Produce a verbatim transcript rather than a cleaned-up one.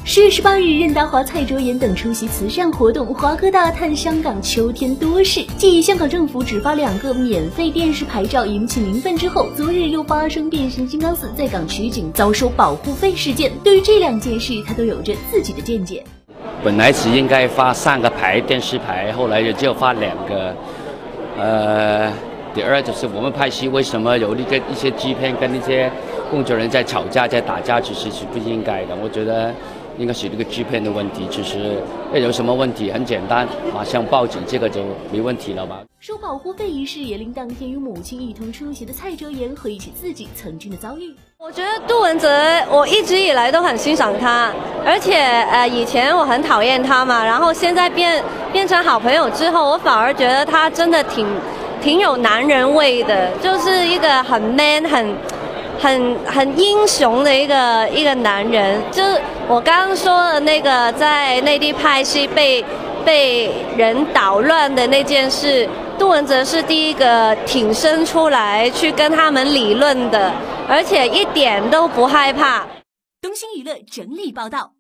十月十八日，任达华、蔡卓妍等出席慈善活动，华哥大叹香港秋天多事。继香港政府只发两个免费电视牌照引起民愤之后，昨日又发生变形金刚四在港取景遭收保护费事件。对于这两件事，他都有着自己的见解。 本来只应该发三个牌电视牌，后来就发两个。呃，第二就是我们拍戏为什么有那个一些制片跟那些工作人员在吵架、在打架，其实是不应该的。我觉得应该是这个制片的问题，其实有什么问题很简单，马上报警，这个就没问题了吧。 收保护费一事也令当天与母亲一同出席的蔡卓妍回忆起自己曾经的遭遇。 我觉得杜汶泽，我一直以来都很欣赏他，而且呃以前我很讨厌他嘛，然后现在变变成好朋友之后，我反而觉得他真的挺挺有男人味的，就是一个很 man 很。很很英雄的一个一个男人，就是我刚刚说的那个在内地拍戏被被人捣乱的那件事，杜汶泽是第一个挺身出来去跟他们理论的，而且一点都不害怕。 东星娱乐整理报道。